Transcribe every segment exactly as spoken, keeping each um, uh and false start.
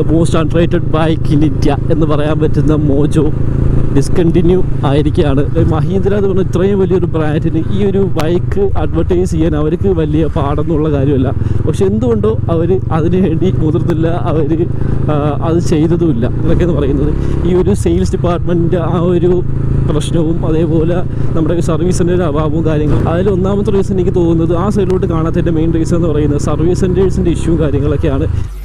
Most unrated bike in India എന്ന് പറയാൻ പറ്റുന്ന മോജോ ഡിസ്കണ്ടിന്യൂ ആയിരിക്കുകയാണ്. മഹീന്ദ്ര എന്ന് പറഞ്ഞാൽ ഇത്രയും വലിയൊരു ബ്രാൻഡിന് ഈ ഒരു ബൈക്ക് അഡ്വർടൈസ് ചെയ്യാൻ അവർക്ക് വലിയ പാടൊന്നുള്ള കാര്യമല്ല. പക്ഷെ എന്തുകൊണ്ടോ അവർ അതിനു വേണ്ടി മുതിർന്നില്ല, അവർ അത് ചെയ്തതുമില്ല. ഇതൊക്കെയെന്ന് പറയുന്നത് ഈ ഒരു സെയിൽസ് ഡിപ്പാർട്ട്മെൻറ്റിൻ്റെ ആ ഒരു പ്രശ്നവും അതേപോലെ നമ്മുടെ സർവീസിൻ്റെ ഒരു അഭാവവും കാര്യങ്ങളും. അതിൽ ഒന്നാമത്തെ റീസൺ എനിക്ക് തോന്നുന്നത് ആ സൈഡിലോട്ട് കാണാത്തതിൻ്റെ മെയിൻ റീസൺ എന്ന് പറയുന്നത് സർവീസ് സെൻറ്റേഴ്സിൻ്റെ ഇഷ്യൂ കാര്യങ്ങളൊക്കെയാണ്.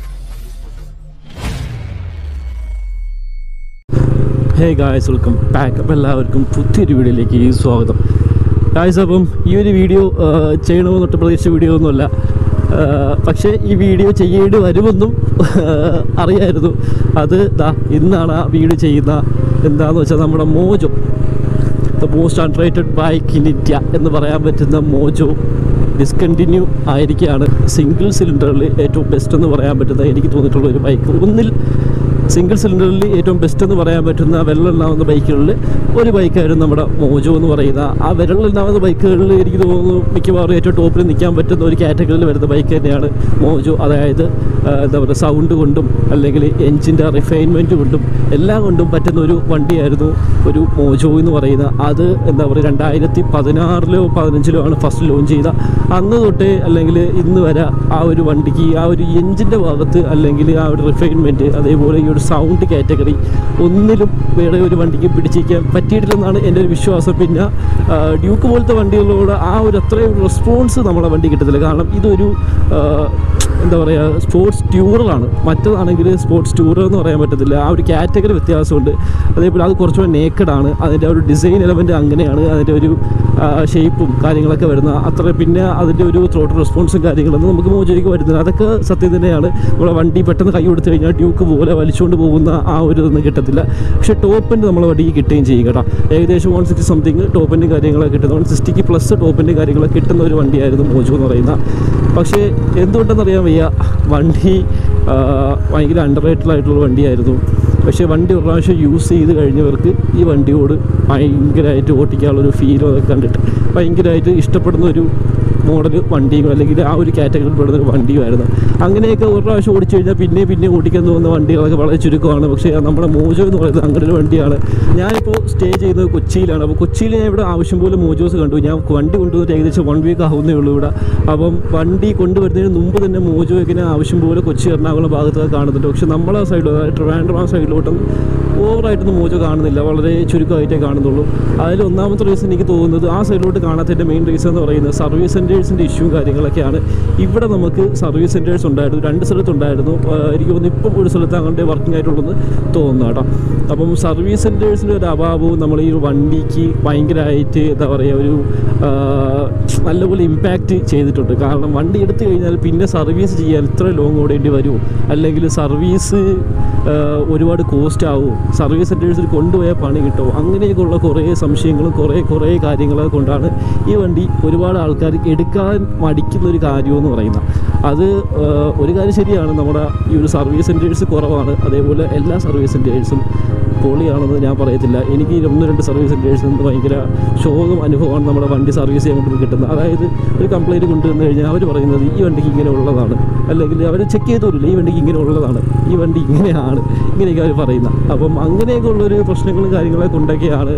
Hey guys, welcome back. അപ്പം എല്ലാവർക്കും പുതിയൊരു വീഡിയോയിലേക്ക് സ്വാഗതം ഗായ്സ്. അപ്പം ഈ ഒരു വീഡിയോ ചെയ്യണമെന്നൊട്ട് പ്രതീക്ഷിച്ച വീഡിയോ ഒന്നുമല്ല, പക്ഷേ ഈ വീഡിയോ ചെയ്യേണ്ടി വരുമെന്നും അറിയായിരുന്നു. അത് ദാ ഇന്നാണ് ആ വീഡിയോ ചെയ്യുന്ന. എന്താണെന്ന് വെച്ചാൽ നമ്മുടെ Mojo, the most unrated bike in India എന്ന് പറയാൻ പറ്റുന്ന മോജോ ഡിസ്കണ്ടിന്യൂ ആയിരിക്കുകയാണ്. സിംഗിൾ സിലിണ്ടറിൽ ഏറ്റവും ബെസ്റ്റ് എന്ന് പറയാൻ പറ്റുന്ന എനിക്ക് തോന്നിയിട്ടുള്ള ഒരു ബൈക്ക്. ഒന്നിൽ സിംഗിൾ സിലിണ്ടറിൽ ഏറ്റവും ബെസ്റ്റ് എന്ന് പറയാൻ പറ്റുന്ന വിരലുണ്ടാവുന്ന ബൈക്കുകളിൽ ഒരു ബൈക്കായിരുന്നു നമ്മുടെ മോജോ എന്ന് പറയുന്ന. ആ വിരലുണ്ടാവുന്ന ബൈക്കുകളിൽ എനിക്ക് തോന്നുന്നു മിക്കവാറും ഏറ്റവും ടോപ്പിൽ നിൽക്കാൻ പറ്റുന്ന ഒരു കാറ്റഗറിയിൽ വരുന്ന ബൈക്ക് തന്നെയാണ് മോജോ. അതായത് എന്താ പറയുക, സൗണ്ട് കൊണ്ടും അല്ലെങ്കിൽ എൻജിൻ്റെ റിഫൈൻമെൻറ്റ് കൊണ്ടും എല്ലാം കൊണ്ടും പറ്റുന്ന ഒരു വണ്ടിയായിരുന്നു ഒരു മോജോ എന്ന് പറയുന്നത്. അത് എന്താ പറയുക, രണ്ടായിരത്തി പതിനാറിലോ പതിനഞ്ചിലോ ആണ് ഫസ്റ്റ് ലോഞ്ച് ചെയ്ത. അന്ന് തൊട്ടേ അല്ലെങ്കിൽ ഇന്ന് വരെ ആ ഒരു വണ്ടിക്ക് ആ ഒരു എൻജിൻ്റെ ഭാഗത്ത് അല്ലെങ്കിൽ ആ ഒരു റിഫൈൻമെൻറ്റ് അതേപോലെ ഈ ഒരു സൗണ്ട് കാറ്റഗറി ഒന്നിലും വേറെ ഒരു വണ്ടിക്ക് പിടിച്ചിരിക്കാൻ പറ്റിയിട്ടില്ലെന്നാണ് എൻ്റെ ഒരു വിശ്വാസം. പിന്നെ ഡ്യൂക്ക് പോലത്തെ വണ്ടികളോട് ആ ഒരു അത്രയും റെസ്പോൺസ് നമ്മളെ വണ്ടി കിട്ടത്തില്ല. കാരണം ഇതൊരു എന്താ പറയുക, സ്പോർട്സ് ട്യൂററാണ്. മറ്റതാണെങ്കിൽ സ്പോർട്സ് ട്യൂറർ എന്ന് പറയാൻ പറ്റത്തില്ല. ആ ഒരു കാറ്റഗറി വ്യത്യാസമുണ്ട്. അതേപോലെ അത് കുറച്ചുകൂടെ നേക്കഡാണ്. അതിൻ്റെ ഒരു ഡിസൈൻ എലമെൻറ്റ് അങ്ങനെയാണ്. അതിൻ്റെ ഒരു ഷേപ്പും കാര്യങ്ങളൊക്കെ വരുന്ന അത്ര. പിന്നെ അതിൻ്റെ ഒരു ത്രോട്ട് റെസ്പോൺസും കാര്യങ്ങളൊന്നും നമുക്ക് മോജോയ്ക്ക് വരുന്നില്ല. അതൊക്കെ സത്യം തന്നെയാണ്. നമ്മളെ വണ്ടി പെട്ടെന്ന് കൈ കൊടുത്തു കഴിഞ്ഞാൽ ഡ്യൂക്ക് പോലെ വലിച്ചുകൊണ്ട് പോകുന്ന ആ ഒരു ഇതൊന്നും കിട്ടത്തില്ല. പക്ഷേ ടോപ്പിൻ്റെ നമ്മളെ വണ്ടിക്ക് കിട്ടുകയും ചെയ്യും കേട്ടോ. ഏകദേശം വൺ സിക്സ്റ്റി സംതിങ് ടോപ്പിൻ്റെ കാര്യങ്ങളൊക്കെ കിട്ടുന്ന, വൺ സിക്സ്റ്റിക്ക് പ്ലസ് ടോപ്പിൻ്റെ കാര്യങ്ങളൊക്കെ കിട്ടുന്ന ഒരു വണ്ടിയായിരുന്നു മോജോ എന്ന് പറയുന്ന. പക്ഷേ എന്തുകൊണ്ടെന്നറിയാൻ വയ്യ, വണ്ടി ഭയങ്കര അണ്ടർ റേറ്റഡ് ആയിട്ടുള്ള വണ്ടിയായിരുന്നു. പക്ഷേ വണ്ടി ഒരു പ്രാവശ്യം യൂസ് ചെയ്ത് കഴിഞ്ഞവർക്ക് ഈ വണ്ടിയോട് ഭയങ്കരമായിട്ട് ഓട്ടിക്കാനുള്ളൊരു ഫീലും അതൊക്കെ കണ്ടിട്ട് ഭയങ്കരമായിട്ട് ഇഷ്ടപ്പെടുന്ന ഒരു മോഡൽ വണ്ടിയും അല്ലെങ്കിൽ ആ ഒരു കാറ്റഗറിയിൽ പെടുന്ന ഒരു വണ്ടിയുമായിരുന്നു. അങ്ങനെയൊക്കെ ഒരു പ്രാവശ്യം ഓടിച്ചു കഴിഞ്ഞാൽ പിന്നെ പിന്നെ ഓടിക്കാൻ തോന്നുന്ന വണ്ടികളൊക്കെ വളരെ ചുരുക്കമാണ്. പക്ഷേ നമ്മുടെ മോജോ എന്ന് പറയുന്നത് അങ്ങനെ ഒരു വണ്ടിയാണ്. ഞാനിപ്പോൾ സ്റ്റേ ചെയ്യുന്നത് കൊച്ചിയിലാണ്. അപ്പോൾ കൊച്ചിയിൽ ഞാൻ ഇവിടെ ആവശ്യം പോലെ മോജോസ് കണ്ടു. ഞാൻ വണ്ടി കൊണ്ടുവന്നിട്ട് ഏകദേശം വൺ വീക്ക് ആവുന്നേ ഉള്ളൂ ഇവിടെ. അപ്പം വണ്ടി കൊണ്ടുവരുന്നതിന് മുമ്പ് തന്നെ മോജോ ഇങ്ങനെ ആവശ്യം പോലെ കൊച്ചി എറണാകുളം ഭാഗത്തൊക്കെ കാണുന്നുണ്ട്. പക്ഷേ നമ്മളെ സൈഡിൽ, അതായത് ട്രിവാൻഡ്രം ആ സൈഡിലോട്ടും ഓവറായിട്ടൊന്നും മോജോ കാണുന്നില്ല, വളരെ ചുരുക്കമായിട്ടേ കാണുന്നുള്ളൂ. അതിൽ ഒന്നാമത്തെ റീസൺ എനിക്ക് തോന്നുന്നത് ആ സൈഡിലോട്ട് കാണാത്തതിൻ്റെ മെയിൻ റീസൺ എന്ന് പറയുന്നത് സർവീസ് സെൻറ്റേഴ്സിൻ്റെ ഇഷ്യൂ കാര്യങ്ങളൊക്കെയാണ്. ഇവിടെ നമുക്ക് സർവീസ് സെൻറ്റേഴ്സ് ഉണ്ടായിരുന്നു, രണ്ട് സ്ഥലത്തുണ്ടായിരുന്നു. എനിക്ക് തോന്നുന്നു ഇപ്പം ഒരു സ്ഥലത്ത് അങ്ങോട്ട് വർക്കിംഗ് ആയിട്ടുള്ളതെന്ന് തോന്നുന്നു കേട്ടോ. അപ്പം സർവീസ് സെൻറ്റേഴ്സിൻ്റെ ഒരു അഭാവവും നമ്മൾ ഈ വണ്ടിക്ക് ഭയങ്കരമായിട്ട് എന്താ പറയുക, ഒരു നല്ലപോലെ ഇമ്പാക്റ്റ് ചെയ്തിട്ടുണ്ട്. കാരണം വണ്ടി എടുത്തു കഴിഞ്ഞാൽ പിന്നെ സർവീസ് ചെയ്യാൻ ഇത്ര ലോങ് ഓടേണ്ടി വരുമോ, അല്ലെങ്കിൽ സർവീസ് ഒരുപാട് കോസ്റ്റ് ആവുമോ, സർവീസ് സെൻറ്റേഴ്സിൽ കൊണ്ടുപോയാൽ പണി കിട്ടുമോ, അങ്ങനെയൊക്കെയുള്ള കുറേ സംശയങ്ങളും കുറേ കുറേ കാര്യങ്ങളെ കൊണ്ടാണ് ഈ വണ്ടി ഒരുപാട് ആൾക്കാർ എടുക്കാൻ മടിക്കുന്നൊരു കാര്യമെന്ന് പറയുന്നത്. അത് ഒരു കാര്യം ശരിയാണ്, നമ്മുടെ ഈ ഒരു സർവീസ് സെൻറ്റേഴ്സ് കുറവാണ്. അതേപോലെ എല്ലാ സർവീസ് സെൻറ്റേഴ്സും പൊളിയാണെന്ന് ഞാൻ പറയത്തില്ല. എനിക്ക് ഒന്ന് രണ്ട് സർവീസ് സെൻറ്റേഴ്സിൽ നിന്ന് ഭയങ്കര ശോകം അനുഭവമാണ് നമ്മുടെ വണ്ടി സർവീസ് ചെയ്യാൻ കൊണ്ട് കിട്ടുന്നത്. അതായത് ഒരു കംപ്ലയിൻറ്റ് കൊണ്ടുവന്നു കഴിഞ്ഞാൽ അവർ പറയുന്നത് ഈ വണ്ടിക്ക് ഇങ്ങനെ ഉള്ളതാണ്, അല്ലെങ്കിൽ അവർ ചെക്ക് ചെയ്തോരില്ല ഈ വണ്ടിക്ക് ഇങ്ങനെ ഉള്ളതാണ്, ഈ വണ്ടി ഇങ്ങനെയാണ്, ഇങ്ങനെയൊക്കെ അവർ പറയുന്നത്. അപ്പം അങ്ങനെയൊക്കെ ഉള്ളൊരു പ്രശ്നങ്ങളും കാര്യങ്ങളൊക്കെ കൊണ്ടൊക്കെയാണ്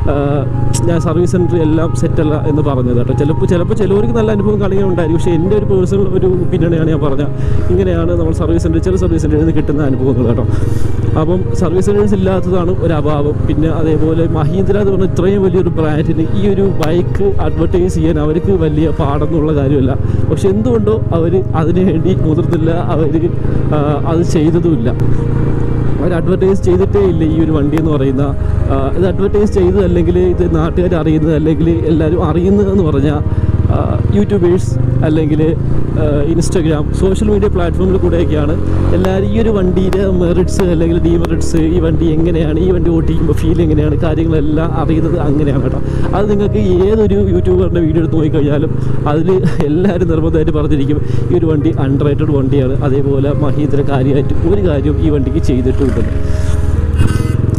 ഞാൻ സർവീസ് സെൻറ്റർ എല്ലാം സെറ്റല്ല എന്ന് പറഞ്ഞത് കേട്ടോ. ചിലപ്പോൾ ചിലപ്പോൾ ചിലവർക്ക് നല്ല അനുഭവം കളിക്കാൻ ഉണ്ടായിരിക്കും. പക്ഷേ എൻ്റെ ഒരു പേഴ്സണൽ ഒരു ഒപ്പീനിയനാണ് ഞാൻ പറഞ്ഞത്. ഇങ്ങനെയാണ് നമ്മൾ സർവീസ് സെൻറ്റർ ചില സർവീസ് സെൻറ്ററിൽ നിന്ന് കിട്ടുന്ന അനുഭവങ്ങൾ കേട്ടോ. അപ്പം സർവീസ് സെൻറ്റേഴ്സ് ഇല്ലാത്തതാണ് ഒരു അഭാവം. പിന്നെ അതേപോലെ മഹീന്ദ്ര എന്ന് പറഞ്ഞാൽ ഇത്രയും വലിയൊരു ബ്രാൻഡിന് ഈ ഒരു ബൈക്ക് അഡ്വർടൈസ് ചെയ്യാൻ അവർക്ക് വലിയ പാടൊന്നുള്ള കാര്യമല്ല. പക്ഷെ എന്തുകൊണ്ടോ അവർ അതിനു വേണ്ടി മുതിർന്നില്ല, അവർ അത് ചെയ്തതുമില്ല. അവർ അഡ്വർടൈസ് ചെയ്തിട്ടേ ഇല്ല ഈ ഒരു വണ്ടി എന്ന് പറയുന്ന. ഇത് അഡ്വർടൈസ് ചെയ്തത് അല്ലെങ്കിൽ ഇത് നാട്ടുകാർ അറിയുന്നത് അല്ലെങ്കിൽ എല്ലാവരും അറിയുന്നതെന്ന് പറഞ്ഞാൽ യൂട്യൂബേഴ്സ് അല്ലെങ്കിൽ ഇൻസ്റ്റഗ്രാം സോഷ്യൽ മീഡിയ പ്ലാറ്റ്ഫോമിൽ കൂടെയൊക്കെയാണ് എല്ലാവരും ഈ ഒരു വണ്ടിയുടെ മെറിറ്റ്സ് അല്ലെങ്കിൽ ഡീമെറിറ്റ്സ്, ഈ വണ്ടി എങ്ങനെയാണ്, ഈ വണ്ടി ഓടിക്കുമ്പോൾ ഫീൽ എങ്ങനെയാണ്, കാര്യങ്ങളെല്ലാം അറിയുന്നത് അങ്ങനെയാണ് കേട്ടോ. അത് നിങ്ങൾക്ക് ഏതൊരു യൂട്യൂബറിൻ്റെ വീഡിയോ എടുത്ത് നോക്കിക്കഴിഞ്ഞാലും അതിൽ എല്ലാവരും നിർബന്ധമായിട്ട് പറഞ്ഞിരിക്കും ഈ ഒരു വണ്ടി അണ്ടർ റേറ്റഡ് വണ്ടിയാണ്. അതേപോലെ മഹീന്ദ്ര കാര്യമായിട്ട് ഒരു കാര്യവും ഈ വണ്ടിക്ക് ചെയ്തിട്ടുമില്ല.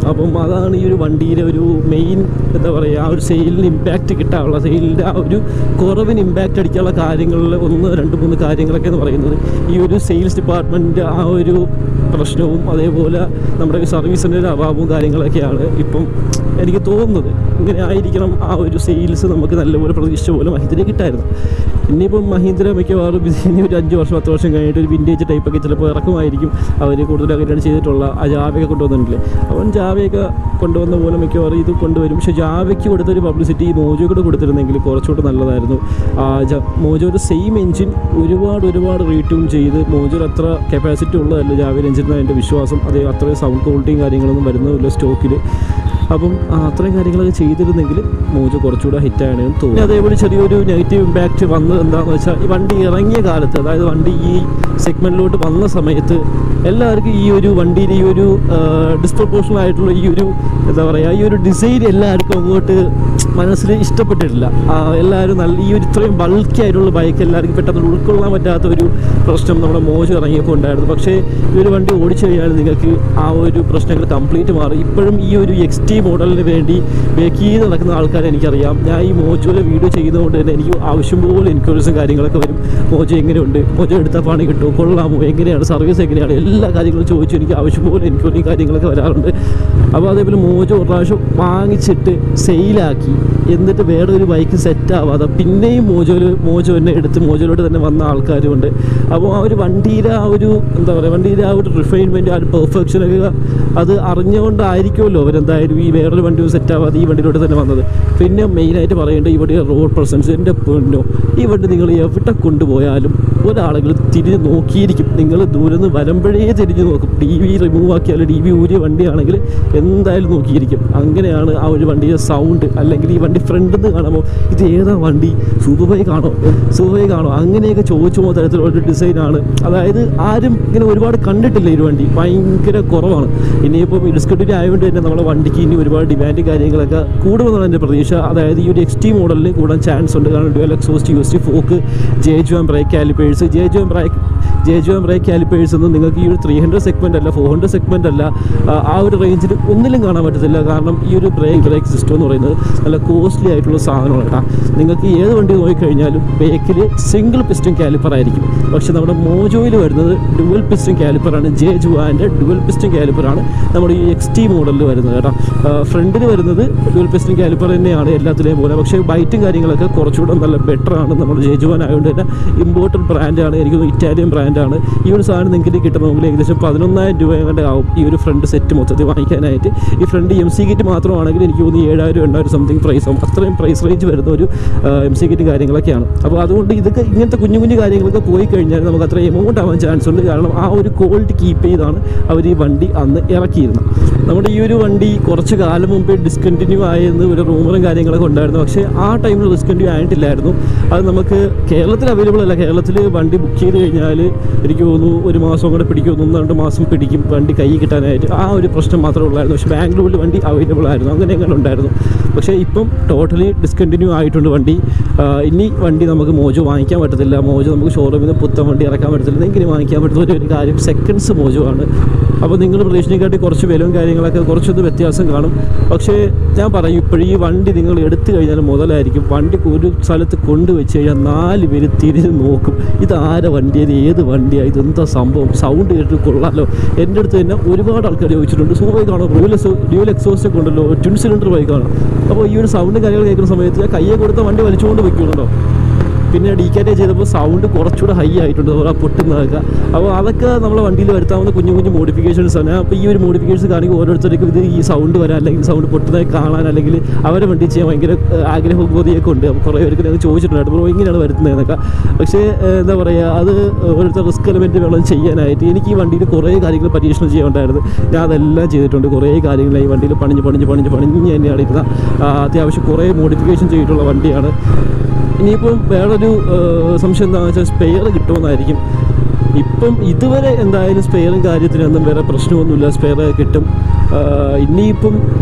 അപ്പം അതാണ് ഈ ഒരു വണ്ടിയിലെ ഒരു മെയിൻ എന്താ പറയുക, ആ ഒരു സെയിലിന് ഇമ്പാക്റ്റ് കിട്ടാനുള്ള, സെയിലിൻ്റെ ആ ഒരു കുറവിന് ഇമ്പാക്റ്റ് അടിക്കാനുള്ള കാര്യങ്ങളിൽ ഒന്ന് രണ്ട് മൂന്ന് കാര്യങ്ങളൊക്കെ എന്ന് പറയുന്നത് ഈ ഒരു സെയിൽസ് ഡിപ്പാർട്ട്മെൻറ്റ് ആ ഒരു പ്രശ്നവും അതേപോലെ നമ്മുടെ സർവീസിൻ്റെ ഒരു അഭാവവും കാര്യങ്ങളൊക്കെയാണ് ഇപ്പം എനിക്ക് തോന്നുന്നത്. ഇങ്ങനെ ആയിരിക്കണം ആ ഒരു സെയിൽസ് നമുക്ക് നല്ലപോലെ പ്രതീക്ഷിച്ച പോലെ മഹീന്ദ്ര കിട്ടായിരുന്നു. ഇനിയിപ്പം മഹീന്ദ്ര മിക്കവാറും ഇനി ഒരു അഞ്ച് വർഷം പത്ത് വർഷം കഴിഞ്ഞിട്ട് ഒരു വിൻറ്റേജ് ടൈപ്പൊക്കെ ചിലപ്പോൾ ഇറക്കുമായിരിക്കും. അവർ കൂടുതൽ അങ്ങനെയാണ് ചെയ്തിട്ടുള്ള. ആ ജാവയൊക്കെ കൊണ്ടുവന്നിട്ടില്ലേ, അവൻ ജാവയൊക്കെ കൊണ്ടുവന്ന പോലെ മിക്കവാറും ഇത് കൊണ്ടുവരും. പക്ഷേ ജാവയ്ക്ക് കൊടുത്തൊരു പബ്ലിസിറ്റി മോജോ കൂടെ കൊടുത്തിരുന്നെങ്കിൽ കുറച്ചുകൂടെ നല്ലതായിരുന്നു. മോജോയുടെ സെയിം എഞ്ചിൻ ഒരുപാട് ഒരുപാട് റീട്യൂൺ ചെയ്ത് മോജോയിൽ അത്ര കപ്പാസിറ്റി ഉള്ളതല്ല ജാവയുടെ എഞ്ചിൻ എന്നാണ് എൻ്റെ വിശ്വാസം. അതേ അത്രയും സൗണ്ട് ക്വാളിറ്റിയും കാര്യങ്ങളൊന്നും വരുന്നില്ല സ്റ്റോക്കിൽ. അപ്പം അത്രയും കാര്യങ്ങളൊക്കെ ചെയ്തിരുന്നെങ്കിൽ മോജോ കുറച്ചുകൂടെ ഹിറ്റാണ് തോന്നുന്നു. അതേപോലെ ചെറിയൊരു നെഗറ്റീവ് ഇമ്പാക്റ്റ് വന്നത് എന്താണെന്ന് വെച്ചാൽ, ഈ വണ്ടി ഇറങ്ങിയ കാലത്ത്, അതായത് വണ്ടി ഈ സെഗ്മെൻറ്റിലോട്ട് വന്ന സമയത്ത് എല്ലാവർക്കും ഈ ഒരു വണ്ടിയിൽ ഈ ഒരു ഡിസ്പ്രപ്പോർഷണൽ ആയിട്ടുള്ള ഈ ഒരു എന്താ പറയുക, ഈ ഒരു ഡിസൈൻ എല്ലാവർക്കും അങ്ങോട്ട് മനസ്സിൽ ഇഷ്ടപ്പെട്ടിട്ടില്ല. എല്ലാവരും നല്ല ഈ ഒരു ഇത്രയും ബൾക്കി ആയിട്ടുള്ള ബൈക്ക് എല്ലാവർക്കും പെട്ടെന്ന് ഉൾക്കൊള്ളാൻ പറ്റാത്ത ഒരു പ്രശ്നം നമ്മുടെ മോജോ ഇറങ്ങിയപ്പോൾ ഉണ്ടായിരുന്നു. പക്ഷേ ഈ ഒരു വണ്ടി ഓടിച്ചു കഴിഞ്ഞാൽ നിങ്ങൾക്ക് ആ ഒരു പ്രശ്നങ്ങൾ കംപ്ലീറ്റ് മാറി. ഇപ്പോഴും ഈ ഒരു എക്സ് ടി മോഡലിന് വേണ്ടി ബേക്ക് ചെയ്ത് നടക്കുന്ന ആൾക്കാരെ എനിക്കറിയാം. ഞാൻ ഈ മോജോയിലെ വീഡിയോ ചെയ്യുന്നതുകൊണ്ട് തന്നെ എനിക്ക് ആവശ്യം പോലെ എൻക്വയറീസും കാര്യങ്ങളൊക്കെ വരും. മോജോ എങ്ങനെയുണ്ട്, മോജോ എടുത്താൽ പണി കിട്ടുമോ, കൊള്ളാമോ, എങ്ങനെയാണ് സർവീസ്, എങ്ങനെയാണ്, എല്ലാ കാര്യങ്ങളും ചോദിച്ചു എനിക്ക് ആവശ്യം പോലെ എൻക്വയറി കാര്യങ്ങളൊക്കെ വരാറുണ്ട്. അപ്പോൾ അതേപോലെ മോജോ ഒരു പ്രാവശ്യം വാങ്ങിച്ചിട്ട് സെയിലാക്കി എന്നിട്ട് വേറെ ഒരു ബൈക്ക് സെറ്റ് ആവാതെ പിന്നെയും മോജോയിൽ മോജോ തന്നെ എടുത്ത് മോജോയിലോട്ട് തന്നെ വന്ന ആൾക്കാരുമുണ്ട്. അപ്പോൾ ആ ഒരു വണ്ടിയിലെ ആ ഒരു എന്താ പറയുക, വണ്ടിയിലെ ആ ഒരു റിഫൈൻമെൻറ്റ്, ആ ഒരു പെർഫെക്ഷനൊക്കെ അത് അറിഞ്ഞുകൊണ്ടായിരിക്കുമല്ലോ അവരെന്തായാലും ഈ വേറൊരു വണ്ടി സെറ്റ് ആവാതെ ഈ വണ്ടിയിലോട്ട് തന്നെ വന്നത്. പിന്നെ മെയിനായിട്ട് പറയേണ്ടത് ഈ വണ്ടിയുടെ റോഡ് പ്രസൻസ്. എൻ്റെ പൊന്നോ, ഈ വണ്ടി നിങ്ങൾ എവിടെ കൊണ്ടുപോയാലും ഒരാളുകൾ തിരിഞ്ഞ് നോക്കിയിരിക്കും. നിങ്ങൾ ദൂരെ നിന്ന് വരുമ്പോഴേ തിരിഞ്ഞ് നോക്കും. ടി വി റിമൂവ് ആക്കിയാൽ ഡി വി ഊരിയ വണ്ടിയാണെങ്കിൽ എന്തായാലും നോക്കിയിരിക്കും. അങ്ങനെയാണ് ആ ഒരു വണ്ടിയുടെ സൗണ്ട്. അല്ലെങ്കിൽ ഈ വണ്ടി ഫ്രണ്ടിൽ നിന്ന് കാണുമ്പോൾ ഇത് ഏതാ വണ്ടി, സൂപ്പർ ബൈക്ക് ആണോ, സൂപ്പർ ബൈക്ക് ആണോ, അങ്ങനെയൊക്കെ ചോദിച്ചു പോകുന്ന തരത്തിലുള്ള ഡിസൈനാണ്. അതായത് ആരും ഇങ്ങനെ ഒരുപാട് കണ്ടിട്ടില്ല ഈ വണ്ടി, ഭയങ്കര കുറവാണ്. ഇനിയിപ്പം ഡിസ്കണ്ടിന്യൂ ആയതുകൊണ്ട് തന്നെ നമ്മുടെ വണ്ടിക്ക് ഇനി ഒരുപാട് ഡിമാൻഡ് കാര്യങ്ങളൊക്കെ കൂടുമെന്നാണ് എൻ്റെ പ്രതീക്ഷ. അതായത് ഈ ഒരു എക്സ് ടി മോഡലിന് കൂടാൻ ചാൻസ് ഉണ്ട്. കാരണം dual exhaust, U S D fork, J G M brake calipers, J G M brake J G M brake calipers ഒന്നും നിങ്ങൾക്ക് ഈ ഒരു ത്രീ ഹൺഡ്രഡ് സെഗ്മെൻ്റ് അല്ല, ഫോർ ഹൺഡ്രഡ് സെഗ്മെൻ്റ് അല്ല, ആ ഒരു റേഞ്ചിൽ ഒന്നിലും കാണാൻ പറ്റത്തില്ല. കാരണം ഈ ഒരു ബ്രേക്ക് ബ്രേക്ക് സിസ്റ്റം എന്ന് പറയുന്നത് നല്ല കോസ്റ്റ്ലി ആയിട്ടുള്ള സാധനമാണ് കേട്ടോ. നിങ്ങൾക്ക് ഏത് വണ്ടി നോക്കിക്കഴിഞ്ഞാലും ബേക്കിൽ സിംഗിൾ പിസ്റ്റൺ കാലിപ്പർ ആയിരിക്കും. പക്ഷേ നമ്മുടെ മോജോയിൽ വരുന്നത് ഡുവൽ പിസ്റ്റൺ കാലിപ്പറാണ്. ജെ ജുവാൻ്റെ ഡുവൽ പിസ്റ്റൺ കാലിപ്പറാണ് നമ്മുടെ ഈ എക്സ് ടി മോഡലിൽ വരുന്നത് കേട്ടോ. ഫ്രണ്ടിൽ വരുന്നത് ഡുവൽ പിസ്റ്റൺ കാലിപ്പർ തന്നെയാണ് എല്ലാത്തിലെയും പോലെ. പക്ഷേ ബൈറ്റും കാര്യങ്ങളൊക്കെ കുറച്ചുകൂടെ നല്ല ബെറ്ററാണ്. നമ്മുടെ ജെ ജുവാൻ ആയതുകൊണ്ട് തന്നെ ഇമ്പോർട്ടൻറ്റ് ബ്രാൻഡാണ്, എനിക്ക് ഇറ്റാലിയൻ ബ്രാൻഡാണ്. ഈ ഒരു സാധനം നിങ്ങൾക്ക് കിട്ടണമെങ്കിൽ ഏകദേശം പതിനൊന്നായിരം രൂപ കണ്ട് ആവും ഈ ഒരു ഫ്രണ്ട് സെറ്റ് മൊത്തത്തിൽ വാങ്ങിക്കാനായിട്ട്. ഈ ഫ്രണ്ട് എം സി കിറ്റ് മാത്രമാണെങ്കിൽ എനിക്ക് തോന്നുന്നു ഏഴായിരം എണ്ണായിരം സംതിങ് പ്രൈസ് ആവും. അത്രയും പ്രൈസ് റേഞ്ച് വരുന്ന ഒരു എം സി കിറ്റ് കാര്യങ്ങളൊക്കെയാണ്. അപ്പോൾ അതുകൊണ്ട് ഇതൊക്കെ ഇങ്ങനത്തെ കുഞ്ഞു കുഞ്ഞു കാര്യങ്ങളൊക്കെ പോയി കഴിഞ്ഞാൽ നമുക്ക് അത്ര എമൗണ്ട് ആവാൻ ചാൻസ് ഉണ്ട്. കാരണം ആ ഒരു ക്വാളിറ്റി കീപ്പ് ചെയ്താണ് അവർ ഈ വണ്ടി അന്ന് ഇറക്കിയിരുന്നത്. നമ്മുടെ ഈ ഒരു വണ്ടി കുറച്ച് കാലം മുമ്പേ ഡിസ്കണ്ടിന്യൂ ആയെന്ന് ഒരു റൂമറും കാര്യങ്ങളൊക്കെ ഉണ്ടായിരുന്നു. പക്ഷേ ആ ടൈമിൽ ഡിസ്കണ്ടിന്യൂ ആയിട്ടില്ലായിരുന്നു. അത് നമുക്ക് കേരളത്തിൽ അവൈലബിൾ അല്ല. കേരളത്തിൽ വണ്ടി ബുക്ക് ചെയ്ത് കഴിഞ്ഞാൽ എനിക്ക് തോന്നുന്നു ഒരു മാസം കൂടെ പിടിക്കും, ഒന്ന് രണ്ട് മാസം പിടിക്കും വണ്ടി കൈ കിട്ടാനായിട്ട്. ആ ഒരു പ്രശ്നം മാത്രമേ ഉള്ളായിരുന്നു. പക്ഷേ ബാംഗ്ലൂരിൽ വണ്ടി അവൈലബിൾ ആയിരുന്നു, അങ്ങനെ എങ്ങനെ ഉണ്ടായിരുന്നു. പക്ഷേ ഇപ്പം ടോട്ടലി ഡിസ്കണ്ടിന്യൂ ആയിട്ടുണ്ട് വണ്ടി. ഇനി വണ്ടി നമുക്ക് മോജോ വാങ്ങിക്കാൻ പറ്റത്തില്ല. മോജോ നമുക്ക് ഷോറൂമിൽ നിന്ന് പുത്തൻ വണ്ടി ഇറക്കാൻ പറ്റത്തില്ല. എങ്കിലും വാങ്ങിക്കാൻ പറ്റുന്ന ഒരു കാര്യം സെക്കൻഡ്സ് മോജോ ആണ്. അപ്പോൾ നിങ്ങൾ പ്രതീക്ഷിനെക്കാട്ടി കുറച്ച് വിലയും കാര്യങ്ങളൊക്കെ കുറച്ചൊന്ന് വ്യത്യാസം കാണും. പക്ഷേ ഞാൻ പറയും, ഇപ്പോഴും ഈ വണ്ടി നിങ്ങൾ എടുത്തു കഴിഞ്ഞാൽ മുതലായിരിക്കും. വണ്ടി ഒരു സ്ഥലത്ത് കൊണ്ടുവച്ച് കഴിഞ്ഞാൽ നാല് പേര് തിരിഞ്ഞ് നോക്കും, ഇത് ആരെ വണ്ടിയത്, ഏത് വണ്ടിയാണ്, ഇതെന്താ സംഭവം, സൗണ്ട് കേട്ട് കൊള്ളാമല്ലോ. എൻ്റെ അടുത്ത് തന്നെ ഒരുപാട് ആൾക്കാർ ചോദിച്ചിട്ടുണ്ട്, സൂ ബൈക്കാണോ, ഡ്യൂവൽ എക്സോ ഡ്യൂവൽ എക്സോസ്റ്റ് ഒക്കെ ഉണ്ടല്ലോ, ട്വിൻ സിലിണ്ടർ ബൈക്കാണ്. അപ്പോൾ ഈ ഒരു സൗണ്ടും കാര്യങ്ങൾ കേൾക്കുന്ന സമയത്ത് ഞാൻ കയ്യെ കൊടുത്ത വണ്ടി വലിച്ചുകൊണ്ട് വയ്ക്കുന്നുണ്ടോ. പിന്നെ ഡീക്കാറ്റേ ചെയ്തപ്പോൾ സൗണ്ട് കുറച്ചുകൂടെ ഹൈ ആയിട്ടുണ്ട്, ആ പൊട്ടുന്നതൊക്കെ. അപ്പോൾ അതൊക്കെ നമ്മളെ വണ്ടിയിൽ വരുത്താവുന്ന കുഞ്ഞു കുഞ്ഞു മോഡിഫിക്കേഷൻസ് ആണ്. അപ്പോൾ ഈ ഒരു മോഡിഫിക്കേഷൻസ് കാണിക്കും ഓരോരുത്തർക്കും ഇത് ഈ സൗണ്ട് വരാൻ, അല്ലെങ്കിൽ സൗണ്ട് പൊട്ടുന്നതായി കാണാൻ, അല്ലെങ്കിൽ അവരെ വണ്ടി ചെയ്യാൻ ഭയങ്കര ആഗ്രഹവും ബോധിയൊക്കെ ഉണ്ട്. അപ്പോൾ കുറേ പേർക്ക് ഞങ്ങൾ ചോദിച്ചിട്ടുണ്ട്, ബ്രോ ഇങ്ങനെയാണ് വരുന്നതെന്നൊക്കെ. പക്ഷേ എന്താ പറയുക, അത് ഓരോരുത്തർ റിസ്ക് എലമെൻറ്റ് വേണം ചെയ്യാനായിട്ട്. എനിക്ക് ഈ വണ്ടിയിൽ കുറേ കാര്യങ്ങൾ പരീക്ഷണം ചെയ്യാനുണ്ടായിരുന്നു. ഞാൻ അതെല്ലാം ചെയ്തിട്ടുണ്ട്. കുറേ കാര്യങ്ങൾ ഈ വണ്ടിയിൽ പണിഞ്ഞ് പണിഞ്ഞ് പണിഞ്ഞ് പണിഞ്ഞ് തന്നെയാണ് ഇരുന്ന. അത്യാവശ്യം കുറേ മോഡിഫിക്കേഷൻ ചെയ്തിട്ടുള്ള വണ്ടിയാണ്. ഇനിയിപ്പം വേറൊരു സംശയം എന്താണെന്ന് വെച്ചാൽ സ്പെയർ കിട്ടുമെന്നായിരിക്കും. ഇപ്പം ഇതുവരെ എന്തായാലും സ്പെയറും കാര്യത്തിനൊന്നും വേറെ പ്രശ്നമൊന്നുമില്ല, സ്പെയർ കിട്ടും. ഇനിയിപ്പം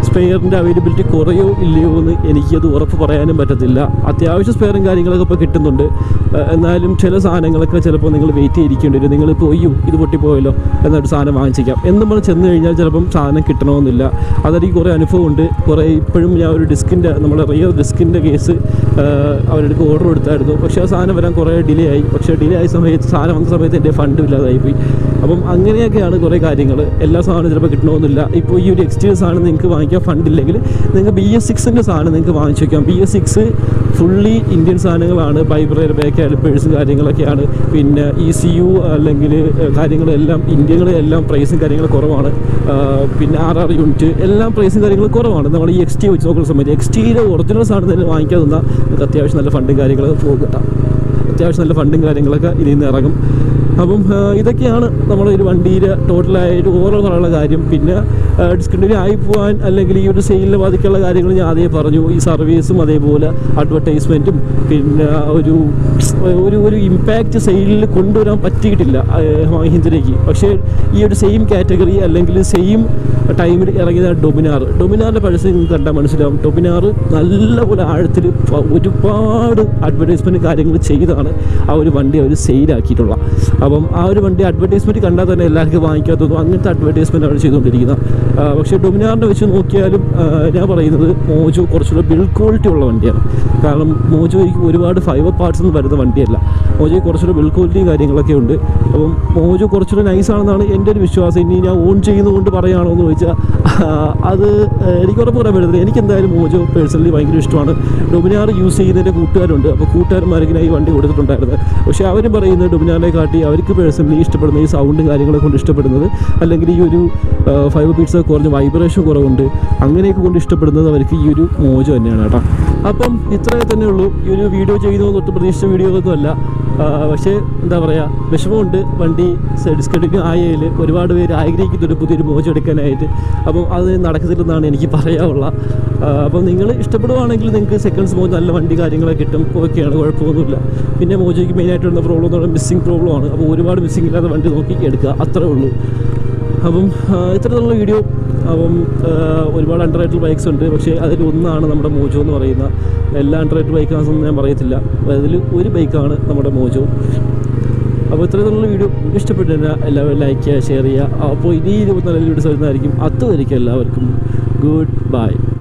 സ്പെയറിൻ്റെ അവൈലബിലിറ്റി കുറയോ ഇല്ലയോ എന്ന് എനിക്കത് ഉറപ്പ് പറയാനും പറ്റത്തില്ല. അത്യാവശ്യം സ്പെയറും കാര്യങ്ങളൊക്കെ ഇപ്പോൾ കിട്ടുന്നുണ്ട്. എന്നാലും ചില സാധനങ്ങളൊക്കെ ചിലപ്പോൾ നിങ്ങൾ വെയിറ്റ് ചെയ്തിരിക്കേണ്ടി വരും. നിങ്ങളിപ്പോൾ അയ്യോ ഇത് പൊട്ടിപ്പോയല്ലോ എന്നൊരു സാധനം വാങ്ങിച്ചേക്കാം എന്ന് പറഞ്ഞ് ചെന്ന് കഴിഞ്ഞാൽ ചിലപ്പം സാധനം കിട്ടണമെന്നില്ല. അതെനിക്ക് കുറേ അനുഭവമുണ്ട്. കുറേ ഇപ്പോഴും ഞാൻ ഒരു ഡിസ്കിൻ്റെ നമ്മുടെ റിയൽ ഡിസ്കിൻ്റെ കേസ് അവരുടെ ഓർഡർ കൊടുത്തായിരുന്നു. പക്ഷേ ആ സാധനം വരാൻ കുറേ ഡിലേ ആയി. പക്ഷേ ഡിലേ ആയ സമയത്ത് സാധനം വന്ന സമയത്ത് എൻ്റെ ഫണ്ട് ഇല്ലാതായിപ്പോയി. അപ്പം അങ്ങനെയൊക്കെയാണ് കുറേ കാര്യങ്ങൾ. എല്ലാ സാധനവും ചിലപ്പോൾ കിട്ടണമെന്നില്ല. ഇപ്പോൾ ഈ ഒരു എക്സ്റ്റീരിയർ സാധനം നിങ്ങൾക്ക് വാങ്ങിക്കാൻ ഫണ്ടില്ലെങ്കിൽ നിങ്ങൾക്ക് ബി എസ് സിക്സിൻ്റെ സാധനം നിങ്ങൾക്ക് വാങ്ങിച്ചു വയ്ക്കാം. B S six fully Indian സാധനങ്ങളാണ്. വൈബ്രേറ്റർ ബാക്ക് കാലിപ്പേഴ്സും കാര്യങ്ങളൊക്കെയാണ്. പിന്നെ ഇ സി യു അല്ലെങ്കിൽ കാര്യങ്ങളെല്ലാം ഇന്ത്യകളെല്ലാം പ്രൈസും കാര്യങ്ങളും കുറവാണ്. പിന്നെ ആർ ആർ യൂണിറ്റ് എല്ലാം പ്രൈസും കാര്യങ്ങളും കുറവാണ്. നമ്മൾ ഈ എക്സ് ടി വെച്ച് നോക്കുന്ന സമയത്ത് എക്സ് ടിയിലെ ഒറിജിനൽ സാധനം തന്നെ വാങ്ങിക്കാൻ തന്നാൽ നമുക്ക് അത്യാവശ്യം നല്ല ഫണ്ടും കാര്യങ്ങളൊക്കെ പോകും കേട്ടോ. അത്യാവശ്യം നല്ല ഫണ്ടും കാര്യങ്ങളൊക്കെ ഇതിൽ നിന്ന് ഇറങ്ങും. അപ്പം ഇതൊക്കെയാണ് നമ്മുടെ ഒരു വണ്ടിയുടെ ടോട്ടലായിട്ട് ഓരോ പറയാനുള്ള കാര്യം. പിന്നെ ഡിസ്കണ്ടിന്യൂ ആയി പോകാൻ അല്ലെങ്കിൽ ഈ ഒരു സെയിലിനെ ബാധിക്കാനുള്ള കാര്യങ്ങൾ ഞാൻ ആദ്യമേ പറഞ്ഞു. ഈ സർവീസും അതേപോലെ അഡ്വർടൈസ്മെൻറ്റും പിന്നെ ഒരു ഒരു ഒരു ഇമ്പാക്റ്റ് സെയിലിൽ കൊണ്ടുവരാൻ പറ്റിയിട്ടില്ല മഹീന്ദ്രയ്ക്ക്. പക്ഷേ ഈ ഒരു സെയിം കാറ്റഗറി അല്ലെങ്കിൽ സെയിം ടൈമിൽ ഇറങ്ങിയ ഡൊമിനാർ ഡൊമിനാറിൻ്റെ പഴസ് നിങ്ങൾക്ക് കണ്ടാൽ മനസ്സിലാവും. ഡൊമിനാർ നല്ലപോലെ ആഴത്തിൽ ഒരുപാട് അഡ്വർടൈസ്മെൻറ്റ് കാര്യങ്ങൾ ചെയ്താണ് ആ ഒരു വണ്ടി അവർ സെയിലാക്കിയിട്ടുള്ളത്. അപ്പം ആ ഒരു വണ്ടി അഡ്വർടൈസ്മെൻറ്റ് കണ്ടാൽ തന്നെ എല്ലാവർക്കും വാങ്ങിക്കാൻ തോന്നും. അങ്ങനത്തെ അഡ്വർടൈസ്മെൻറ്റ് അവർ ചെയ്തുകൊണ്ടിരിക്കുന്നത്. പക്ഷേ ഡൊമിനാറിനെ വെച്ച് നോക്കിയാലും ഞാൻ പറയുന്നത് മോജോ കുറച്ചുകൂടെ ബിൽഡ് ക്വാളിറ്റി ഉള്ള വണ്ടിയാണ്. കാരണം മോജോയ്ക്ക് ഒരുപാട് ഫൈബർ പാർട്സ് ഒന്നും വരുന്ന വണ്ടിയല്ല. മോജോയ്ക്ക് കുറച്ചുകൂടെ ബിൽഡ് ക്വാളിറ്റിയും കാര്യങ്ങളൊക്കെ ഉണ്ട്. അപ്പം മോജോ കുറച്ചുകൂടെ നൈസാണെന്നാണ് എൻ്റെ ഒരു വിശ്വാസം. ഇനി ഞാൻ ഓൺ ചെയ്യുന്നതുകൊണ്ട് പറയുകയാണോ എന്ന് ചോദിച്ചാൽ അത് എനിക്ക് ഉറപ്പ് പറയാൻ പറ്റത്തില്ല. എനിക്കെന്തായാലും മോജോ പേഴ്സണലി ഭയങ്കര ഇഷ്ടമാണ്. ഡൊമിനാർ യൂസ് ചെയ്യുന്നതിൻ്റെ കൂട്ടുകാരുണ്ട്. അപ്പോൾ കൂട്ടുകാരന്മാരിങ്ങനെ ഈ വണ്ടി കൊടുത്തിട്ടുണ്ടായിരുന്നത്. പക്ഷേ അവരും പറയുന്നത് ഡൊമിനാറിനെ കാട്ടി അവർക്ക് പേഴ്സണലി ഇഷ്ടപ്പെടുന്ന ഈ സൗണ്ടും കാര്യങ്ങളെ കൊണ്ട് ഇഷ്ടപ്പെടുന്നത് അല്ലെങ്കിൽ ഈ ഒരു ഫൈബർ ബീറ്റ്സ് കുറഞ്ഞ വൈബ്രേഷൻ കുറവുണ്ട് അങ്ങനെയൊക്കെ കൊണ്ട് ഇഷ്ടപ്പെടുന്നത് അവർക്ക് ഈ ഒരു മോജോ തന്നെയാണ് കേട്ടോ. അപ്പം ഇത്രയേ തന്നെ ഉള്ളൂ. ഈ ഒരു വീഡിയോ ചെയ്യുന്നത് തൊട്ട് പ്രതീക്ഷിച്ച വീഡിയോ ഒന്നും അല്ല. പക്ഷേ എന്താ പറയുക, വിഷമമുണ്ട്. വണ്ടി ഡിസ്കണ്ടിന്യൂ ആയതിൽ ഒരുപാട് പേര് ആഗ്രഹിക്കുന്നുണ്ട് പുതിയൊരു മോജോ എടുക്കാനായിട്ട്. അപ്പം അത് നടക്കത്തില്ലെന്നാണ് എനിക്ക് പറയാനുള്ളത്. അപ്പം നിങ്ങൾ ഇഷ്ടപ്പെടുവാണെങ്കിൽ നിങ്ങൾക്ക് സെക്കൻഡ്സ് മോജോ നല്ല വണ്ടി കാര്യങ്ങളൊക്കെ കിട്ടും. ഓക്കെയാണ്, കുഴപ്പമൊന്നുമില്ല. പിന്നെ മോജോയ്ക്ക് മെയിനായിട്ട് വരുന്ന പ്രോബ്ലം എന്ന് പറയുന്നത് മിസ്സിങ് പ്രോബ്ലമാണ്. അപ്പോൾ ഒരുപാട് മിസ്സിങ് ഇല്ലാത്ത വണ്ടി നോക്കി എടുക്കുക, അത്രേ ഉള്ളൂ. അപ്പം ഇത്തരത്തിലുള്ള വീഡിയോ. അപ്പം ഒരുപാട് അണ്ടർ റേറ്റഡ് ബൈക്സ് ഉണ്ട്. പക്ഷേ അതിൽ ഒന്നാണ് നമ്മുടെ മോജോ എന്ന് പറയുന്ന. എല്ലാ അണ്ടർ റേറ്റഡ് ബൈക്കാണെന്ന് ഞാൻ പറയത്തില്ല. അതിൽ ഒരു ബൈക്കാണ് നമ്മുടെ മോജോ. അപ്പോൾ ഇത്തരത്തിലുള്ള വീഡിയോ ഇഷ്ടപ്പെട്ടു കഴിഞ്ഞാൽ എല്ലാവരും ലൈക്ക് ചെയ്യുക, ഷെയർ ചെയ്യുക. അപ്പോൾ ഇനി ഇരുപത്തിനാല് വീഡിയോസ് വരുന്നതായിരിക്കും. അതുവരെയ്ക്കും എല്ലാവർക്കും ഗുഡ് ബൈ.